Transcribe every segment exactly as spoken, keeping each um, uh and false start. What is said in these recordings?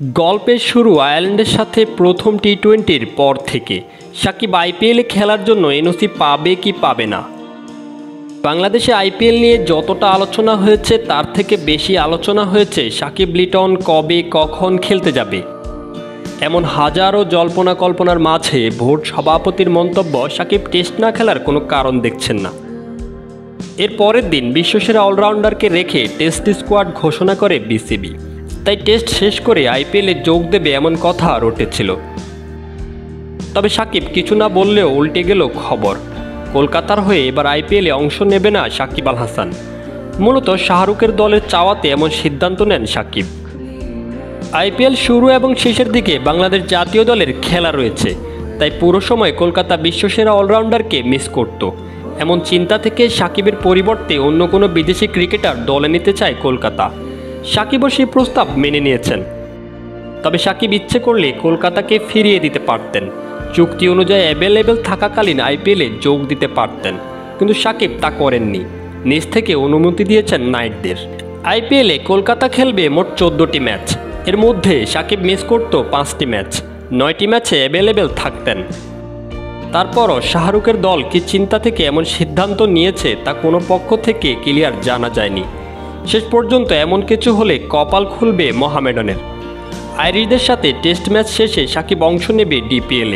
গল্পের শুরু আয়ারল্যান্ডের সাথে প্রথম টি টোয়েন্টির পর থেকে সাকিব আইপিএলে খেলার জন্য এনওসি পাবে কি পাবে না। বাংলাদেশে আইপিএল নিয়ে যতটা আলোচনা হয়েছে তার থেকে বেশি আলোচনা হয়েছে সাকিব লিটন কবে কখন খেলতে যাবে। এমন হাজারো জল্পনা কল্পনার মাঝে বোর্ড সভাপতির মন্তব্য সাকিব টেস্ট না খেলার কোনো কারণ দেখছেন না। এর পরের দিন বিশ্বসেরা অলরাউন্ডারকে রেখে টেস্ট স্কোয়াড ঘোষণা করে বিসিবি। তাই টেস্ট শেষ করে আইপিএলে যোগ দেবে এমন কথা রটেছিল। তবে সাকিব কিছু না বললেও উল্টে গেল খবর, কলকাতার হয়ে এবার আইপিএলে অংশ নেবে না সাকিব আল হাসান। মূলত শাহরুখের দলের চাওয়াতে এমন সিদ্ধান্ত নেন সাকিব। আইপিএল শুরু এবং শেষের দিকে বাংলাদেশ জাতীয় দলের খেলা রয়েছে, তাই পুরো সময় কলকাতা বিশ্বসেরা অলরাউন্ডারকে মিস করত। এমন চিন্তা থেকে সাকিবের পরিবর্তে অন্য কোনো বিদেশি ক্রিকেটার দলে নিতে চায় কলকাতা। সাকিবও সেই প্রস্তাব মেনে নিয়েছেন। তবে সাকিব ইচ্ছে করলে কলকাতাকে ফিরিয়ে দিতে পারতেন, চুক্তি অনুযায়ী অ্যাভেলেবেল থাকাকালীন আইপিএলে যোগ দিতে পারতেন, কিন্তু সাকিব তা করেননি। নিজ থেকে অনুমতি দিয়েছেন নাইটদের। আইপিএলে কলকাতা খেলবে মোট চোদ্দোটি ম্যাচ, এর মধ্যে সাকিব মিস করত পাঁচটি ম্যাচ, নয়টি ম্যাচে অ্যাভেলেবেল থাকতেন। তারপরও শাহরুখের দল কি চিন্তা থেকে এমন সিদ্ধান্ত নিয়েছে তা কোনো পক্ষ থেকে ক্লিয়ার জানা যায়নি। শেষ পর্যন্ত এমন কিছু হলে কপাল খুলবে মোহামেডানের। আইরিশদের সাথে টেস্ট ম্যাচ শেষে সাকিব অংশ নেবে ডিপিএলে।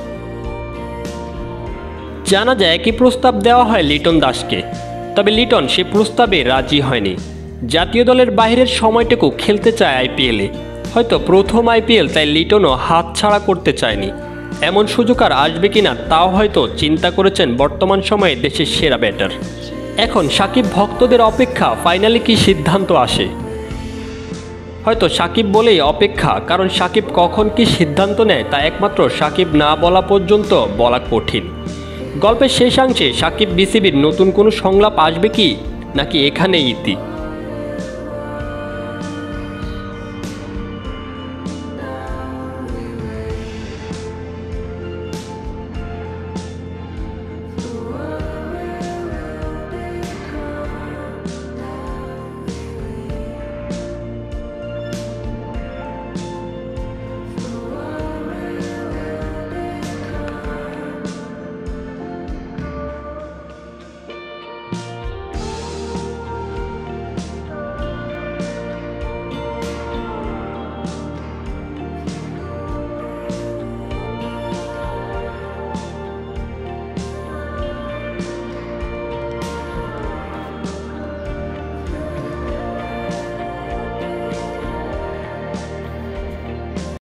জানা যায় একই প্রস্তাব দেওয়া হয় লিটন দাসকে, তবে লিটন সে প্রস্তাবে রাজি হয়নি। জাতীয় দলের বাইরের সময়টুকু খেলতে চায় আইপিএলে। হয়তো প্রথম আইপিএল, তাই লিটনও হাত ছাড়া করতে চায়নি। এমন সুযোগ আর আসবে কিনা তাও হয়তো চিন্তা করেছেন বর্তমান সময়ে দেশের সেরা ব্যাটার। এখন সাকিব ভক্তদের অপেক্ষা ফাইনালি কি সিদ্ধান্ত আসে। হয়তো সাকিব বলেই অপেক্ষা, কারণ সাকিব কখন কি সিদ্ধান্ত নেয় তা একমাত্র সাকিব না বলা পর্যন্ত বলা কঠিন। গল্পের শেষাংশে সাকিব বিসিবির নতুন কোনো সংলাপ আসবে কি, নাকি এখানেই ইতি?